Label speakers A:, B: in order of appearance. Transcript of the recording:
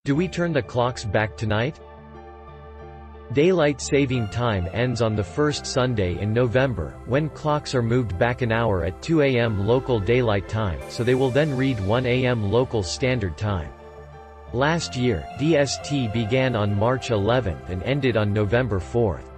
A: Do we turn the clocks back tonight? Daylight saving time ends on the first Sunday in November, when clocks are moved back an hour at 2 a.m. local daylight time, so they will then read 1 a.m. local standard time. Last year, DST began on March 11 and ended on November 4.